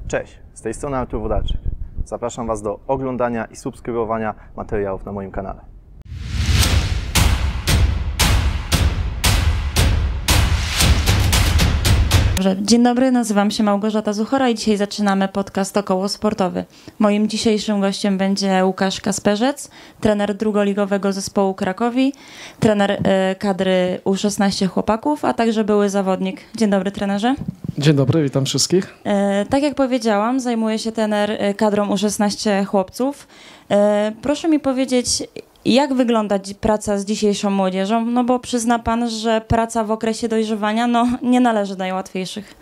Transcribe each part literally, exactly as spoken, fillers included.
Cześć, z tej strony Artur Wodarczyk. Zapraszam Was do oglądania i subskrybowania materiałów na moim kanale. Dzień dobry, nazywam się Małgorzata Zuchora i dzisiaj zaczynamy podcast okołosportowy. Moim dzisiejszym gościem będzie Łukasz Kasperzec, trener drugoligowego zespołu Krakowi, trener y, kadry U szesnaście chłopaków, a także były zawodnik. Dzień dobry, trenerze. Dzień dobry, witam wszystkich. Y, tak jak powiedziałam, zajmuje się trener kadrą U szesnaście chłopców. Y, proszę mi powiedzieć, jak wygląda praca z dzisiejszą młodzieżą? No bo przyzna pan, że praca w okresie dojrzewania no, nie należy do najłatwiejszych.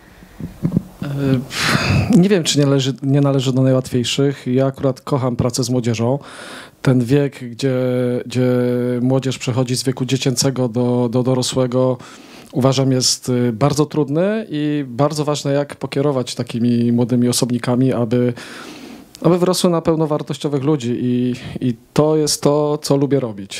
Nie wiem, czy nie należy, nie należy do najłatwiejszych. Ja akurat kocham pracę z młodzieżą. Ten wiek, gdzie, gdzie młodzież przechodzi z wieku dziecięcego do, do dorosłego, uważam, jest bardzo trudny i bardzo ważne, jak pokierować takimi młodymi osobnikami, aby aby wyrosły na pełnowartościowych ludzi i, i to jest to, co lubię robić.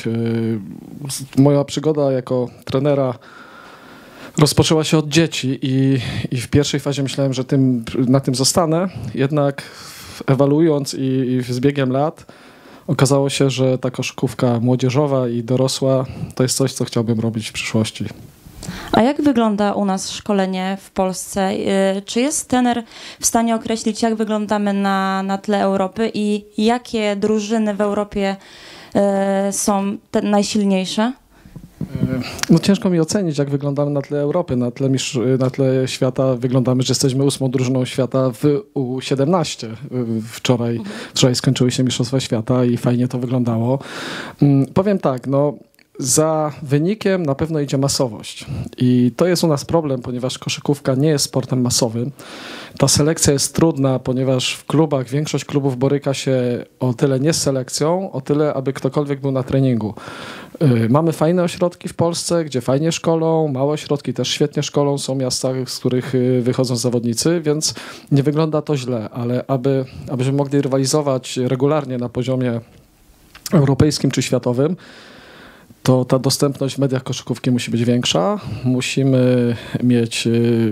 Moja przygoda jako trenera rozpoczęła się od dzieci i, i w pierwszej fazie myślałem, że tym, na tym zostanę, jednak ewaluując i, i z biegiem lat okazało się, że ta koszykówka młodzieżowa i dorosła to jest coś, co chciałbym robić w przyszłości. A jak wygląda u nas szkolenie w Polsce? Czy jest trener w stanie określić, jak wyglądamy na, na tle Europy i jakie drużyny w Europie są te najsilniejsze? No ciężko mi ocenić, jak wyglądamy na tle Europy. Na tle, na tle świata wyglądamy, że jesteśmy ósmą drużyną świata w U siedemnaście. Wczoraj, wczoraj skończyły się Mistrzostwa Świata i fajnie to wyglądało. Powiem tak, no za wynikiem na pewno idzie masowość i to jest u nas problem, ponieważ koszykówka nie jest sportem masowym. Ta selekcja jest trudna, ponieważ w klubach, większość klubów boryka się o tyle nie z selekcją, o tyle, aby ktokolwiek był na treningu. Yy, mamy fajne ośrodki w Polsce, gdzie fajnie szkolą, małe ośrodki też świetnie szkolą, są miasta, z których yy, wychodzą zawodnicy, więc nie wygląda to źle, ale aby, abyśmy mogli rywalizować regularnie na poziomie europejskim czy światowym, to ta dostępność w mediach koszykówki musi być większa. Musimy mieć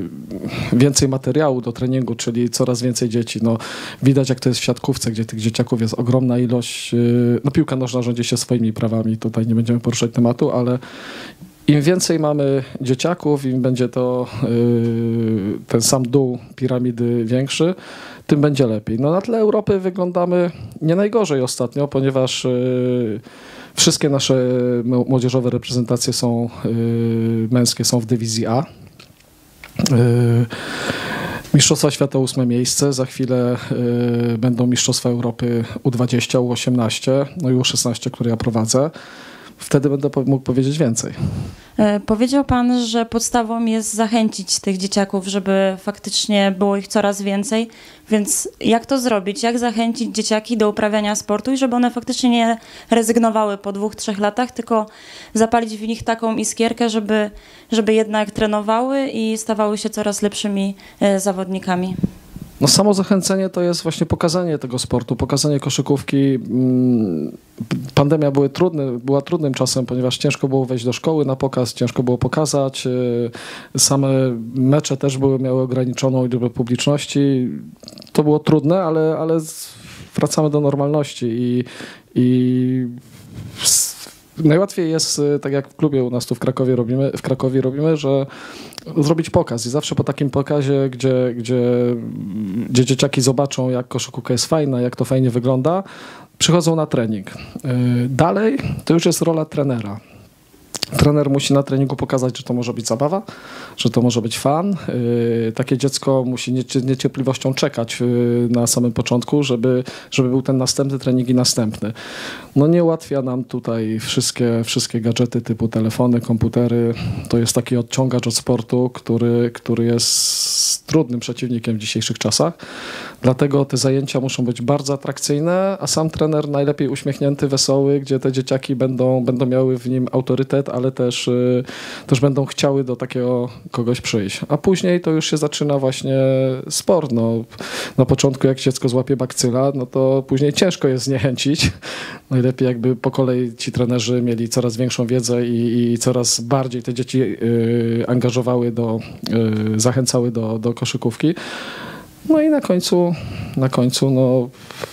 więcej materiału do treningu, czyli coraz więcej dzieci. No, widać, jak to jest w siatkówce, gdzie tych dzieciaków jest ogromna ilość. No, piłka nożna rządzi się swoimi prawami. Tutaj nie będziemy poruszać tematu, ale im więcej mamy dzieciaków, im będzie to yy, ten sam dół piramidy większy, tym będzie lepiej. No, na tle Europy wyglądamy nie najgorzej ostatnio, ponieważ yy, wszystkie nasze młodzieżowe reprezentacje są yy, męskie, są w dywizji A. Yy, Mistrzostwa Świata ósme miejsce, za chwilę yy, będą Mistrzostwa Europy U dwadzieścia, U osiemnaście, no i U szesnaście, które ja prowadzę. Wtedy będę mógł powiedzieć więcej. Powiedział pan, że podstawą jest zachęcić tych dzieciaków, żeby faktycznie było ich coraz więcej, więc jak to zrobić? Jak zachęcić dzieciaki do uprawiania sportu i żeby one faktycznie nie rezygnowały po dwóch, trzech latach, tylko zapalić w nich taką iskierkę, żeby, żeby jednak trenowały i stawały się coraz lepszymi zawodnikami? No samo zachęcenie to jest właśnie pokazanie tego sportu, pokazanie koszykówki. Pandemia były trudny, była trudnym czasem, ponieważ ciężko było wejść do szkoły na pokaz, ciężko było pokazać. Same mecze też były, miały ograniczoną liczbę publiczności. To było trudne, ale, ale wracamy do normalności i, i najłatwiej jest, tak jak w klubie u nas tu w Krakowie robimy, w Krakowie robimy, że zrobić pokaz i zawsze po takim pokazie, gdzie, gdzie, gdzie dzieciaki zobaczą, jak koszykówka jest fajna, jak to fajnie wygląda, przychodzą na trening. Dalej to już jest rola trenera. Trener musi na treningu pokazać, że to może być zabawa, że to może być fan. Yy, takie dziecko musi niecie, niecierpliwością czekać yy, na samym początku, żeby, żeby był ten następny trening i następny. No nie ułatwia nam tutaj wszystkie, wszystkie gadżety typu telefony, komputery. To jest taki odciągacz od sportu, który, który jest trudnym przeciwnikiem w dzisiejszych czasach. Dlatego te zajęcia muszą być bardzo atrakcyjne, a sam trener najlepiej uśmiechnięty, wesoły, gdzie te dzieciaki będą, będą miały w nim autorytet, ale też, y, też będą chciały do takiego kogoś przyjść. A później to już się zaczyna właśnie sport. No, na początku jak dziecko złapie bakcyla, no to później ciężko jest zniechęcić. Najlepiej jakby po kolei ci trenerzy mieli coraz większą wiedzę i, i coraz bardziej te dzieci y, angażowały, do, y, zachęcały do, do koszykówki. No i na końcu, na końcu no,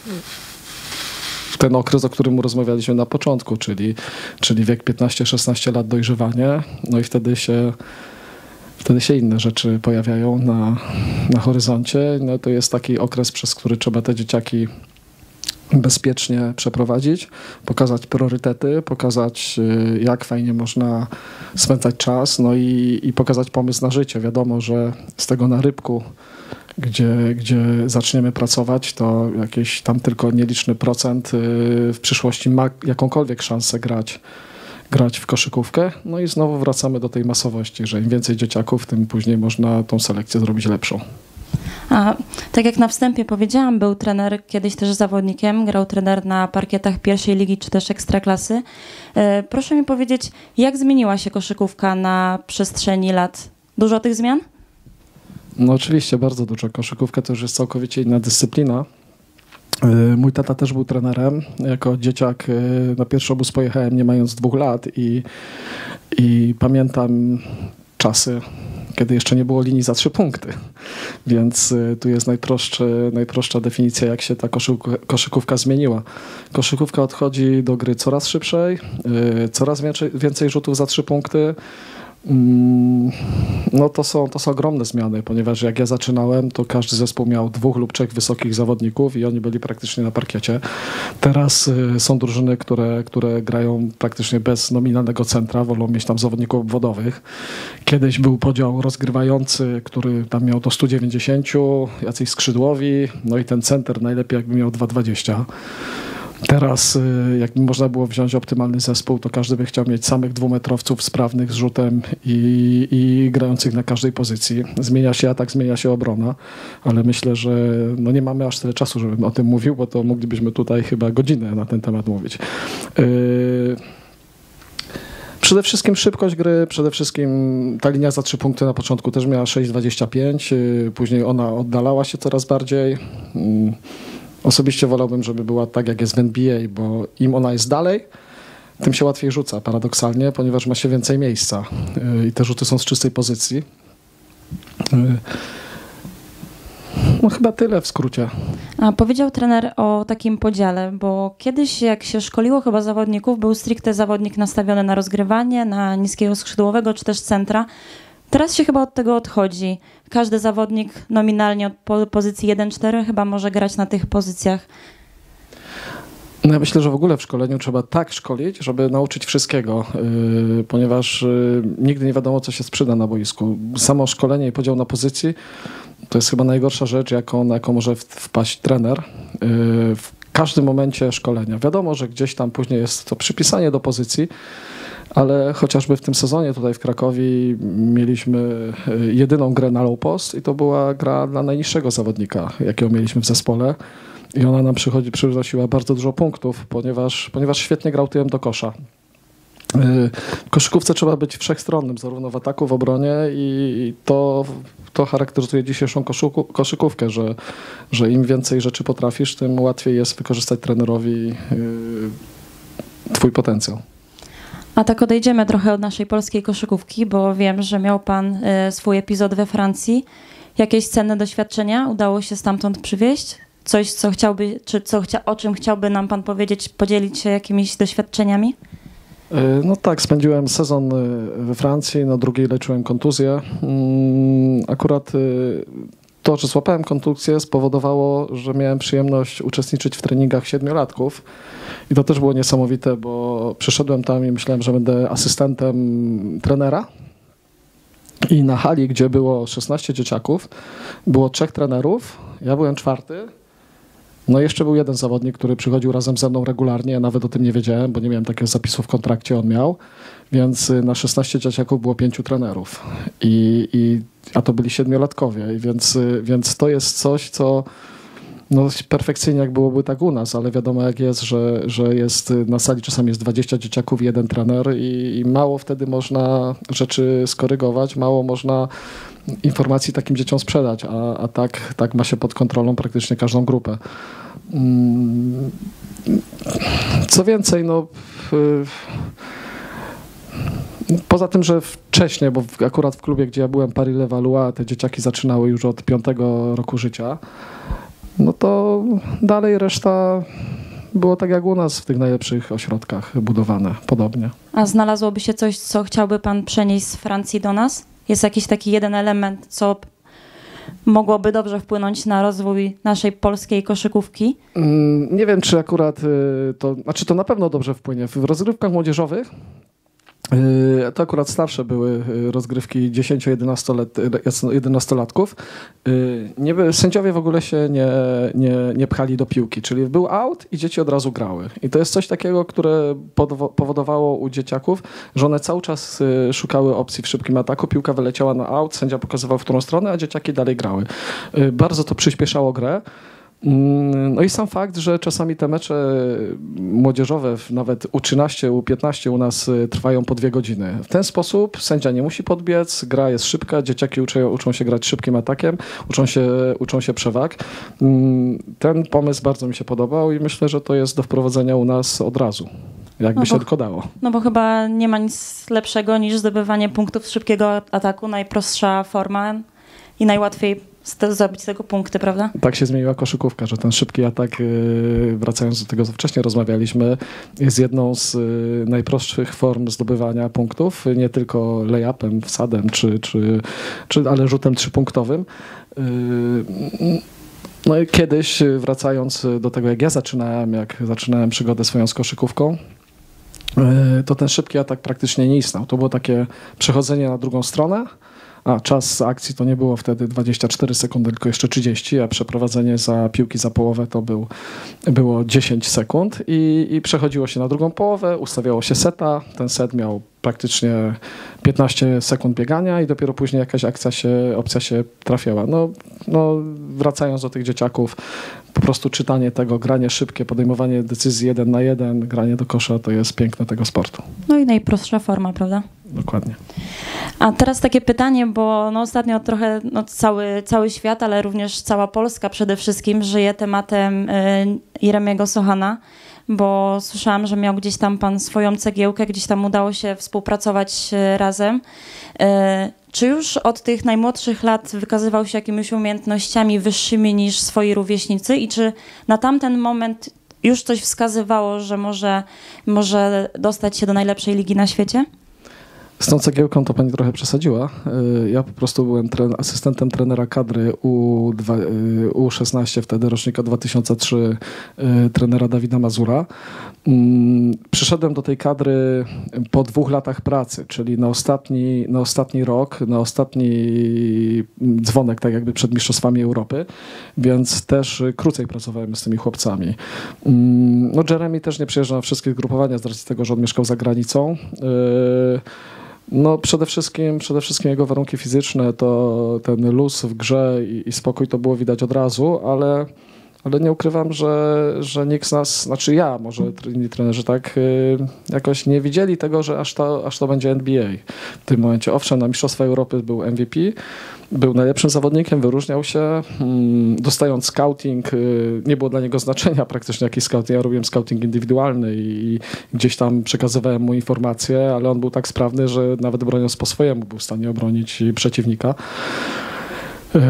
ten okres, o którym rozmawialiśmy na początku, czyli, czyli wiek piętnaście szesnaście lat, dojrzewanie, no i wtedy się, wtedy się inne rzeczy pojawiają na, na horyzoncie. No to jest taki okres, przez który trzeba te dzieciaki bezpiecznie przeprowadzić, pokazać priorytety, pokazać, jak fajnie można spędzać czas, no i, i pokazać pomysł na życie. Wiadomo, że z tego narybku, gdzie, gdzie zaczniemy pracować, to jakiś tam tylko nieliczny procent w przyszłości ma jakąkolwiek szansę grać, grać w koszykówkę. No i znowu wracamy do tej masowości, że im więcej dzieciaków, tym później można tą selekcję zrobić lepszą. A tak jak na wstępie powiedziałam, był trener kiedyś też zawodnikiem, grał trener na parkietach pierwszej ligi czy też ekstraklasy. E, proszę mi powiedzieć, jak zmieniła się koszykówka na przestrzeni lat? Dużo tych zmian? No oczywiście, bardzo dużo. Koszykówka to już jest całkowicie inna dyscyplina. Mój tata też był trenerem. Jako dzieciak na pierwszy obóz pojechałem nie mając dwóch lat i, i pamiętam czasy, kiedy jeszcze nie było linii za trzy punkty. Więc tu jest najprostszy, najprostsza definicja, jak się ta koszykówka, koszykówka zmieniła. Koszykówka odchodzi do gry coraz szybszej, coraz więcej, więcej rzutów za trzy punkty. No to są, to są ogromne zmiany, ponieważ jak ja zaczynałem, to każdy zespół miał dwóch lub trzech wysokich zawodników i oni byli praktycznie na parkiecie. Teraz y, są drużyny, które, które grają praktycznie bez nominalnego centra, wolą mieć tam zawodników obwodowych. Kiedyś był podział rozgrywający, który tam miał do stu dziewięćdziesięciu, jacyś skrzydłowi, no i ten center najlepiej jakby miał dwa dwadzieścia. Teraz jakby można było wziąć optymalny zespół, to każdy by chciał mieć samych dwumetrowców sprawnych z rzutem i, i grających na każdej pozycji. Zmienia się atak, zmienia się obrona, ale myślę, że no nie mamy aż tyle czasu, żebym o tym mówił, bo to moglibyśmy tutaj chyba godzinę na ten temat mówić. Yy... Przede wszystkim szybkość gry, przede wszystkim ta linia za trzy punkty na początku też miała sześć dwadzieścia pięć, yy, później ona oddalała się coraz bardziej. Yy. Osobiście wolałbym, żeby była tak, jak jest w N B A, bo im ona jest dalej, tym się łatwiej rzuca, paradoksalnie, ponieważ ma się więcej miejsca i te rzuty są z czystej pozycji. No chyba tyle w skrócie. A powiedział trener o takim podziale, bo kiedyś jak się szkoliło chyba zawodników, był stricte zawodnik nastawiony na rozgrywanie, na niskiego skrzydłowego czy też centra. Teraz się chyba od tego odchodzi. Każdy zawodnik nominalnie od po pozycji jeden cztery chyba może grać na tych pozycjach. No ja myślę, że w ogóle w szkoleniu trzeba tak szkolić, żeby nauczyć wszystkiego, yy, ponieważ yy, nigdy nie wiadomo, co się sprzyda na boisku. Samo szkolenie i podział na pozycji to jest chyba najgorsza rzecz, jaką, na jaką może wpaść trener yy, w każdym momencie szkolenia. Wiadomo, że gdzieś tam później jest to przypisanie do pozycji, ale chociażby w tym sezonie tutaj w Krakowie mieliśmy jedyną grę na low post i to była gra dla najniższego zawodnika, jakiego mieliśmy w zespole. I ona nam przychodzi, przynosiła bardzo dużo punktów, ponieważ, ponieważ świetnie grał tyłem do kosza. W koszykówce trzeba być wszechstronnym, zarówno w ataku, w obronie i to, to charakteryzuje dzisiejszą koszyku, koszykówkę, że, że im więcej rzeczy potrafisz, tym łatwiej jest wykorzystać trenerowi twój potencjał. A tak odejdziemy trochę od naszej polskiej koszykówki, bo wiem, że miał pan y, swój epizod we Francji. Jakieś cenne doświadczenia udało się stamtąd przywieźć? Coś, co chciałby, czy co chcia, o czym chciałby nam pan powiedzieć, podzielić się jakimiś doświadczeniami? No tak, spędziłem sezon we Francji, na drugiej leczyłem kontuzję. Akurat to, że złapałem kontuzję, spowodowało, że miałem przyjemność uczestniczyć w treningach siedmiolatków i to też było niesamowite, bo przyszedłem tam i myślałem, że będę asystentem trenera i na hali, gdzie było szesnaście dzieciaków, było trzech trenerów, ja byłem czwarty. No jeszcze był jeden zawodnik, który przychodził razem ze mną regularnie, ja nawet o tym nie wiedziałem, bo nie miałem takiego zapisu w kontrakcie, on miał, więc na szesnaście dzieciaków było pięciu trenerów, I, i, a to byli siedmiolatkowie, I więc, więc to jest coś, co no, perfekcyjnie jak byłoby tak u nas, ale wiadomo jak jest, że, że jest na sali czasami jest dwadzieścia dzieciaków i jeden trener i, i mało wtedy można rzeczy skorygować, mało można informacji takim dzieciom sprzedać, a, a tak, tak ma się pod kontrolą praktycznie każdą grupę. Co więcej, no Poza tym, że wcześniej, bo w, akurat w klubie, gdzie ja byłem, Paris Levallois, te dzieciaki zaczynały już od piątego roku życia, no to dalej reszta było tak jak u nas w tych najlepszych ośrodkach budowane, podobnie. A znalazłoby się coś, co chciałby pan przenieść z Francji do nas? Jest jakiś taki jeden element, co mogłoby dobrze wpłynąć na rozwój naszej polskiej koszykówki? Mm, nie wiem, czy akurat y, to, znaczy to na pewno dobrze wpłynie. W rozgrywkach młodzieżowych y, to akurat starsze były y, rozgrywki dziesięcio-jedenastolatków. Y, nie, by- sędziowie w ogóle się nie, nie, nie pchali do piłki, czyli był out i dzieci od razu grały. I to jest coś takiego, które podwo- powodowało u dzieciaków, że one cały czas y, szukały opcji w szybkim ataku, piłka wyleciała na out, sędzia pokazywał w którą stronę, a dzieciaki dalej grały. Y, bardzo to przyspieszało grę. No i sam fakt, że czasami te mecze młodzieżowe, nawet U trzynaście, U piętnaście u nas trwają po dwie godziny. W ten sposób sędzia nie musi podbiec, gra jest szybka, dzieciaki uczą, uczą się grać szybkim atakiem, uczą się, uczą się przewag. Ten pomysł bardzo mi się podobał i myślę, że to jest do wprowadzenia u nas od razu, jakby No się bo- tylko dało. No bo chyba nie ma nic lepszego niż zdobywanie punktów z szybkiego ataku, najprostsza forma i najłatwiej z te- zrobić z tego punkty, prawda? Tak się zmieniła koszykówka, że ten szybki atak, yy, wracając do tego, co wcześniej rozmawialiśmy, jest jedną z yy, najprostszych form zdobywania punktów, nie tylko lay-upem, wsadem, czy, czy, czy, ale rzutem trzypunktowym. Yy, No i kiedyś, yy, wracając do tego, jak ja zaczynałem, jak zaczynałem przygodę swoją z koszykówką, yy, to ten szybki atak praktycznie nie istniał. To było takie przechodzenie na drugą stronę, a czas akcji to nie było wtedy dwadzieścia cztery sekundy, tylko jeszcze trzydzieści, a przeprowadzenie za piłki za połowę to był, było dziesięć sekund i, i przechodziło się na drugą połowę, ustawiało się seta, ten set miał praktycznie piętnaście sekund biegania i dopiero później jakaś akcja się, opcja się trafiała. No, no, wracając do tych dzieciaków, po prostu czytanie tego, granie szybkie, podejmowanie decyzji jeden na jeden, granie do kosza to jest piękne tego sportu. No i najprostsza forma, prawda? Dokładnie. A teraz takie pytanie, bo no ostatnio trochę no cały, cały świat, ale również cała Polska przede wszystkim żyje tematem y, Jeremiego Sochana, bo słyszałam, że miał gdzieś tam pan swoją cegiełkę, gdzieś tam udało się współpracować y, razem. Y, czy już od tych najmłodszych lat wykazywał się jakimiś umiejętnościami wyższymi niż swoi rówieśnicy i czy na tamten moment już coś wskazywało, że może, może dostać się do najlepszej ligi na świecie? Z tą cegiełką to pani trochę przesadziła. Y, Ja po prostu byłem tre- asystentem trenera kadry U, dwa, y, U szesnaście, wtedy rocznika dwa tysiące trzy, y, trenera Dawida Mazura. Mm, Przyszedłem do tej kadry po dwóch latach pracy, czyli na ostatni, na ostatni rok, na ostatni dzwonek, tak jakby przed Mistrzostwami Europy, więc też y, krócej pracowałem z tymi chłopcami. Mm, No Jeremy też nie przyjeżdżał na wszystkie zgrupowania z racji tego, że on mieszkał za granicą. Y, No przede wszystkim, przede wszystkim jego warunki fizyczne, to ten luz w grze i, i spokój to było widać od razu, ale, ale nie ukrywam, że, że nikt z nas, znaczy ja, może inni trenerzy tak y, jakoś nie widzieli tego, że aż to, aż to będzie N B A w tym momencie. Owszem, na Mistrzostwa Europy był M V P, był najlepszym zawodnikiem, wyróżniał się, mm, dostając scouting, y, nie było dla niego znaczenia praktycznie jaki scouting, ja robiłem scouting indywidualny i, i gdzieś tam przekazywałem mu informacje, ale on był tak sprawny, że nawet broniąc po swojemu był w stanie obronić przeciwnika. Y,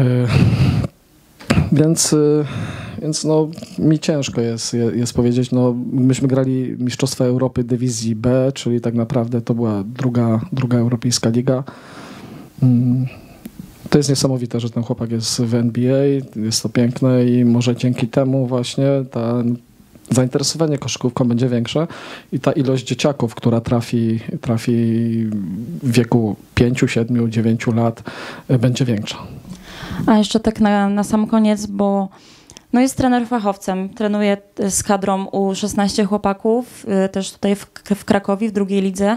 Więc, y, więc no, mi ciężko jest, je- jest powiedzieć, no, myśmy grali Mistrzostwa Europy Dywizji B, czyli tak naprawdę to była druga, druga europejska liga. Mm, To jest niesamowite, że ten chłopak jest w N B A, jest to piękne i może dzięki temu właśnie ta zainteresowanie koszykówką będzie większe i ta ilość dzieciaków, która trafi, trafi w wieku pięciu, siedmiu, dziewięciu lat, y, będzie większa. A jeszcze tak na, na sam koniec, bo no jest trener fachowcem, trenuje z kadrą U szesnaście chłopaków, y, też tutaj w, w Krakowie, w drugiej lidze.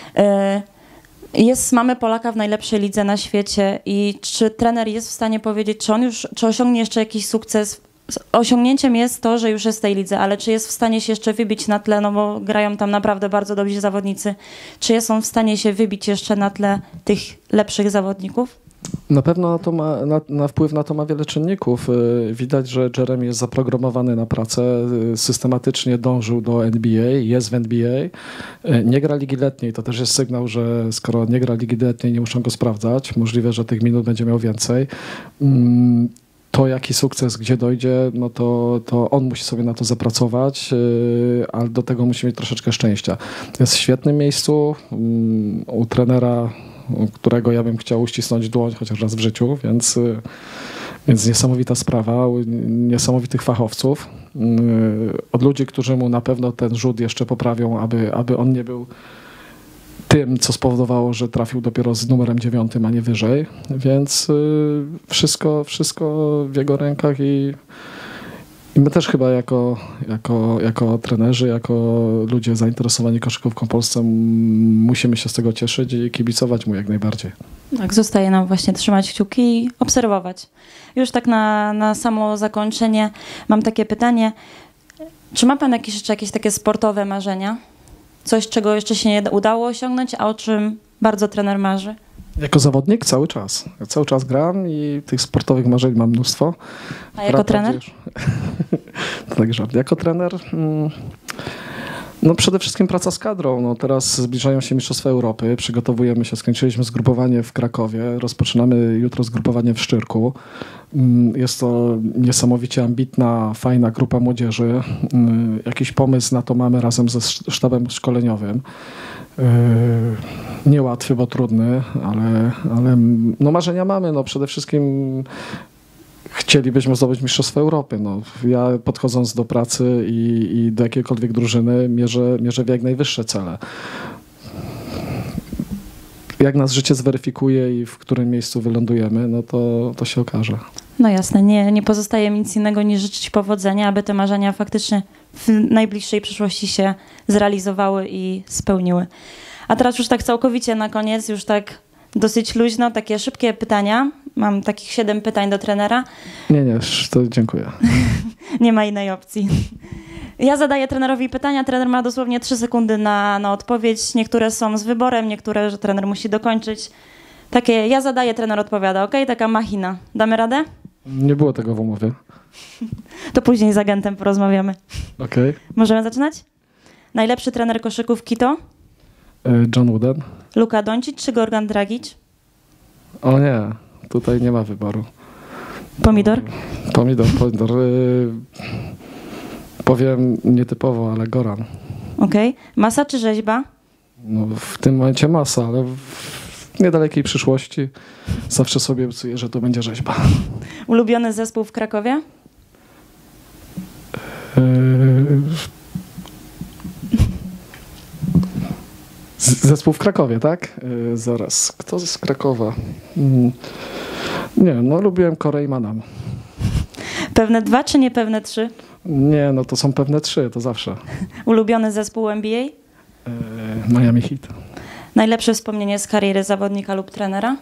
Y, Jest, mamy Polaka w najlepszej lidze na świecie i czy trener jest w stanie powiedzieć, czy on już, czy osiągnie jeszcze jakiś sukces? Osiągnięciem jest to, że już jest w tej lidze, ale czy jest w stanie się jeszcze wybić na tle, no bo grają tam naprawdę bardzo dobrzy zawodnicy, czy jest on w stanie się wybić jeszcze na tle tych lepszych zawodników? Na pewno to ma, na, na wpływ na to ma wiele czynników. Y, Widać, że Jeremy jest zaprogramowany na pracę, y, systematycznie dążył do N B A, jest w N B A. Y, Nie gra ligi letniej, to też jest sygnał, że skoro nie gra ligi letniej, nie muszą go sprawdzać. Możliwe, że tych minut będzie miał więcej. Mm, To, jaki sukces gdzie dojdzie, no to, to on musi sobie na to zapracować, yy, ale do tego musi mieć troszeczkę szczęścia. Jest w świetnym miejscu, yy, u trenera, u którego ja bym chciał uścisnąć dłoń chociaż raz w życiu, więc, yy, więc niesamowita sprawa, u niesamowitych fachowców, yy, od ludzi, którzy mu na pewno ten rzut jeszcze poprawią, aby, aby on nie był tym, co spowodowało, że trafił dopiero z numerem dziewiątym, a nie wyżej. Więc y, wszystko, wszystko w jego rękach i, i my też chyba jako, jako, jako trenerzy, jako ludzie zainteresowani koszykówką w Polsce m- musimy się z tego cieszyć i kibicować mu jak najbardziej. Tak, zostaje nam właśnie trzymać kciuki i obserwować. Już tak na, na samo zakończenie mam takie pytanie. Czy ma pan jakieś jeszcze jakieś takie sportowe marzenia? Coś, czego jeszcze się nie udało osiągnąć, a o czym bardzo trener marzy? Jako zawodnik cały czas. Ja cały czas gram i tych sportowych marzeń mam mnóstwo. A jako trener? Już... to tak żart. Jako trener... Mm... No przede wszystkim praca z kadrą. No teraz zbliżają się Mistrzostwa Europy, przygotowujemy się, skończyliśmy zgrupowanie w Krakowie, rozpoczynamy jutro zgrupowanie w Szczyrku. Jest to niesamowicie ambitna, fajna grupa młodzieży. Jakiś pomysł na to mamy razem ze sztabem szkoleniowym. Niełatwy, bo trudny, ale, ale no marzenia mamy. No przede wszystkim chcielibyśmy zdobyć Mistrzostwo Europy. No, ja podchodząc do pracy i, i do jakiejkolwiek drużyny mierzę, mierzę w jak najwyższe cele. Jak nas życie zweryfikuje i w którym miejscu wylądujemy, no to, to się okaże. No jasne, nie, nie pozostaje mi nic innego niż życzyć powodzenia, aby te marzenia faktycznie w najbliższej przyszłości się zrealizowały i spełniły. A teraz już tak całkowicie na koniec, już tak dosyć luźno, takie szybkie pytania. Mam takich siedem pytań do trenera. Nie, nie, to dziękuję. Nie ma innej opcji. Ja zadaję trenerowi pytania, trener ma dosłownie trzy sekundy na, na odpowiedź. Niektóre są z wyborem, niektóre, że trener musi dokończyć. Takie ja zadaję, trener odpowiada. Okej, taka machina. Damy radę? Nie było tego w umowie. To później z agentem porozmawiamy. Okej. Możemy zaczynać? Najlepszy trener koszykówki to? John Wooden. Luka Doncic czy Goran Dragic? O nie, tutaj nie ma wyboru. Pomidor? Pomidor, pomidor. Yy, powiem nietypowo, ale Goran. Okej. Masa czy rzeźba? No, w tym momencie masa, ale w niedalekiej przyszłości zawsze sobie obiecuję, że to będzie rzeźba. Ulubiony zespół w Krakowie? Yy, Zespół w Krakowie, tak? Yy, zaraz. Kto z Krakowa? Mm. Nie, no lubiłem Korey Manam. Pewne dwa czy niepewne trzy? Nie, no to są pewne trzy, to zawsze. Ulubiony zespół N B A? Yy, Miami Heat. Najlepsze wspomnienie z kariery zawodnika lub trenera?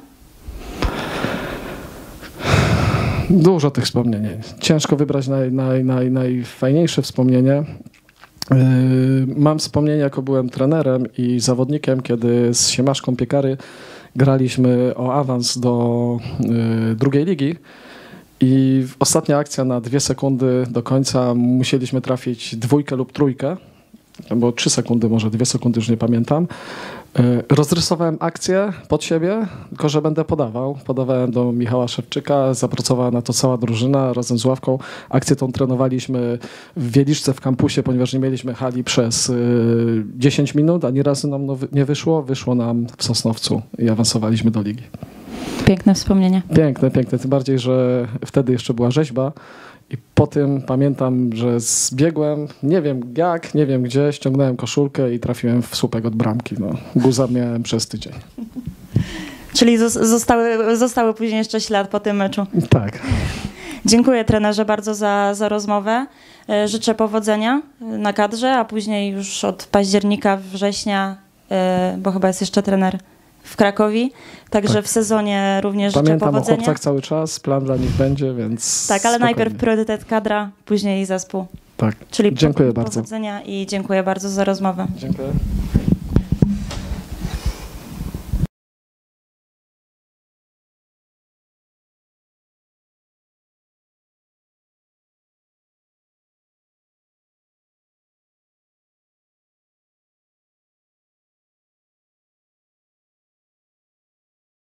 Dużo tych wspomnień. Ciężko wybrać naj, naj, naj, najfajniejsze wspomnienie. Yy, mam wspomnienie, jako byłem trenerem i zawodnikiem, kiedy z Siemaszką Piekary graliśmy o awans do yy, drugiej ligi i ostatnia akcja na dwie sekundy do końca musieliśmy trafić dwójkę lub trójkę, albo trzy sekundy, może dwie sekundy, już nie pamiętam. Yy, rozrysowałem akcję pod siebie, tylko że będę podawał. Podawałem do Michała Szewczyka, zapracowała na to cała drużyna razem z ławką. Akcję tą trenowaliśmy w Wieliczce w kampusie, ponieważ nie mieliśmy hali przez yy, dziesięć minut, ani razu nam no, nie wyszło. Wyszło nam w Sosnowcu i awansowaliśmy do ligi. Piękne wspomnienie. Piękne, piękne. Tym bardziej, że wtedy jeszcze była rzeźba. I po tym pamiętam, że zbiegłem, nie wiem jak, nie wiem gdzie, ściągnąłem koszulkę i trafiłem w słupek od bramki. No, guza miałem przez tydzień. Czyli zostały, zostały później jeszcze ślad po tym meczu. Tak. Dziękuję trenerze bardzo za, za rozmowę. Życzę powodzenia na kadrze, a później już od października, września, bo chyba jest jeszcze trener w Krakowie, także tak. W sezonie również życzę Pamiętam powodzenia. Pamiętam o chłopcach cały czas, plan dla nich będzie, więc tak, ale spokojnie. Najpierw priorytet kadra, później zespół. Tak, Czyli dziękuję po, bardzo. Powodzenia i dziękuję bardzo za rozmowę. Dziękuję.